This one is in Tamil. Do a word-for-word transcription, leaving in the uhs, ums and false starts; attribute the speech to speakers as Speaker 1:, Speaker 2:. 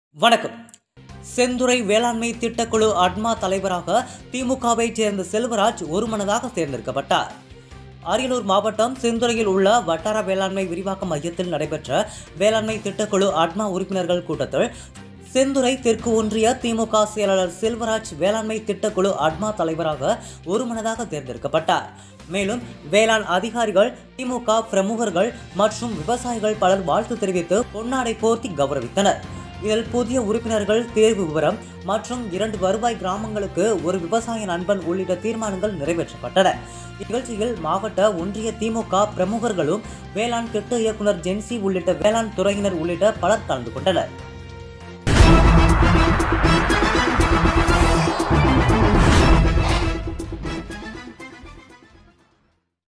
Speaker 1: வணக்கம். செந்துறை வேளாண்மை திட்டக்குழு அட்மா தலைவராக திமுகவை சேர்ந்த செல்வராஜ் ஒருமனதாக தேர்ந்தெடுக்கப்பட்டார். அரியலூர் மாவட்டம் செந்துறையில் உள்ள வட்டார வேளாண்மை விரிவாக்க மையத்தில் நடைபெற்ற வேளாண்மை திட்டக்குழு அட்மா உறுப்பினர்கள் கூட்டத்தில் செந்துறை தெற்கு ஒன்றிய திமுக செயலாளர் செல்வராஜ் வேளாண்மை திட்டக்குழு அட்மா தலைவராக ஒருமனதாக தேர்ந்தெடுக்கப்பட்டார். மேலும் வேளாண் அதிகாரிகள், திமுக பிரமுகர்கள் மற்றும் விவசாயிகள் பலர் வாழ்த்து தெரிவித்து பொன்னாடை போர்த்தி கௌரவித்தனர். இதில் புதிய உறுப்பினர்கள் தேர்வு விவரம் மற்றும் இரண்டு வருவாய் கிராமங்களுக்கு ஒரு விவசாய நண்பன் உள்ளிட்ட தீர்மானங்கள் நிறைவேற்றப்பட்டன. இந்நிகழ்ச்சியில் மாவட்ட ஒன்றிய திமுக பிரமுகர்களும் வேளாண் திட்ட இயக்குநர் ஜென்சி உள்ளிட்ட வேளாண் துறையினர் உள்ளிட்ட பலர் கலந்து கொண்டனர்.